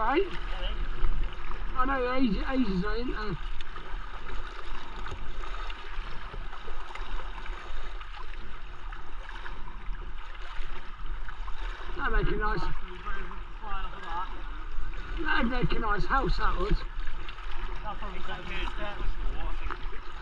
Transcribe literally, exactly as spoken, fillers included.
right? I know the ages, ages are in there. That'd make a nice. That'd make a nice house, that would. That'll probably take me a step.